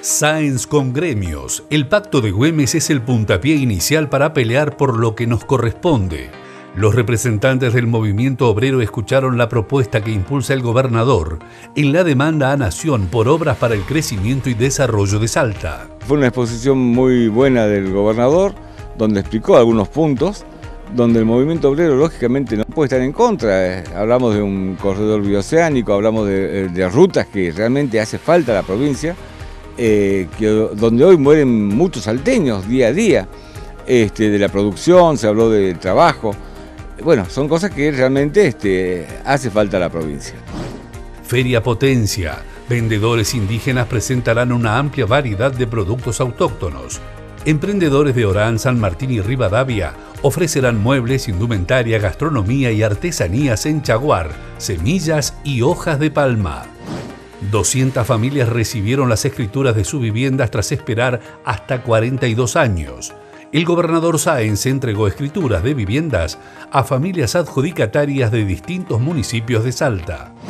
Sáenz con gremios. El pacto de Güemes es el puntapié inicial para pelear por lo que nos corresponde. Los representantes del movimiento obrero escucharon la propuesta que impulsa el gobernador en la demanda a Nación por obras para el crecimiento y desarrollo de Salta. Fue una exposición muy buena del gobernador, donde explicó algunos puntos, donde el movimiento obrero lógicamente no puede estar en contra. Hablamos de un corredor bioceánico, hablamos de rutas que realmente hace falta a la provincia, donde hoy mueren muchos salteños día a día, de la producción, se habló del trabajo. Bueno, son cosas que realmente hace falta a la provincia. Feria Potencia. Vendedores indígenas presentarán una amplia variedad de productos autóctonos. Emprendedores de Orán, San Martín y Rivadavia ofrecerán muebles, indumentaria, gastronomía y artesanías en chaguar, semillas y hojas de palma. 200 familias recibieron las escrituras de sus viviendas tras esperar hasta 42 años. El gobernador Sáenz entregó escrituras de viviendas a familias adjudicatarias de distintos municipios de Salta.